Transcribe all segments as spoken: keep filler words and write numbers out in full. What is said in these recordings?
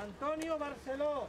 Antonio Barceló.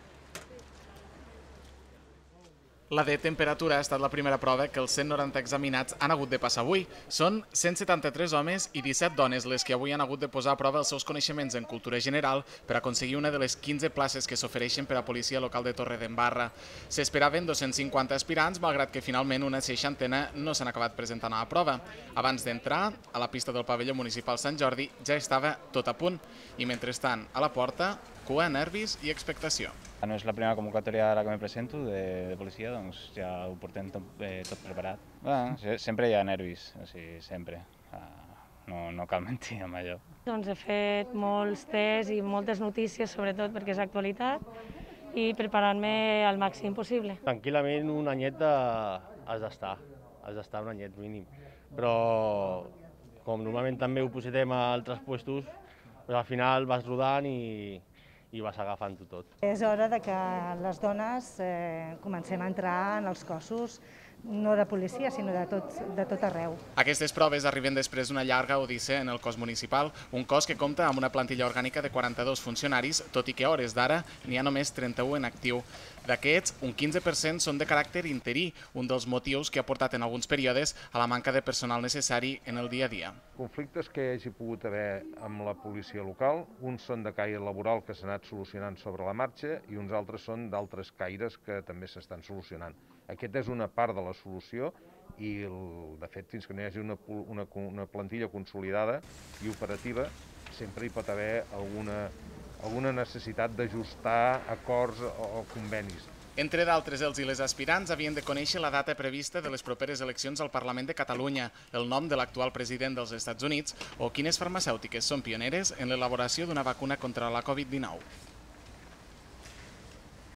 La de temperatura ha estat la primera prova que els cent noranta examinats han hagut de passar avui. Són cent setanta-tres homes i disset dones les que avui han hagut de posar a prova els seus coneixements en cultura general per aconseguir una de les quinze places que s'ofereixen per a policia local de Torredembarra. S'esperaven dos-cents cinquanta aspirants, malgrat que finalment una seixantena no s'han acabat presentant a la prova. Abans d'entrar, a la pista del pavelló municipal Sant Jordi ja estava tot a punt i, mentrestant, a la porta, cua, nervis i expectació. No és la primera convocatòria a la que me presento de, de policia, doncs ja ho portem tot, eh, tot preparat. Bueno, sempre hi ha nervis, o sigui, sempre. No, no cal mentir amb allò. Doncs he fet molts tests i moltes notícies, sobretot perquè és actualitat, i preparant-me al màxim possible. Tranquil·lament un anyet de... has d'estar, has d'estar un anyet mínim. Però com normalment també ho positem a altres puestos, doncs al final vas rodant i, i vas agafant-ho tot. És hora de que les dones eh, comencem a entrar en els cossos, no de policia, sinó de tot, de tot arreu. Aquestes proves arriben després d'una llarga odissea en el cos municipal, un cos que compta amb una plantilla orgànica de quaranta-dos funcionaris, tot i que a hores d'ara n'hi ha només trenta-u en actiu. D'aquests, un quinze per cent són de caràcter interí, un dels motius que ha portat en alguns períodes a la manca de personal necessari en el dia a dia. Conflictes que hi hagi pogut haver amb la policia local, uns són de caire laboral que s'han anat solucionant sobre la marxa i uns altres són d'altres caires que també s'estan solucionant. Aquest és una part de la solució i, el, de fet, fins que no hi hagi una, una, una plantilla consolidada i operativa, sempre hi pot haver alguna, alguna necessitat d'ajustar acords o, o convenis. Entre d'altres, els i les aspirants havien de conèixer la data prevista de les properes eleccions al Parlament de Catalunya, el nom de l'actual president dels Estats Units o quines farmacèutiques són pioneres en l'elaboració d'una vacuna contra la Covid dinou.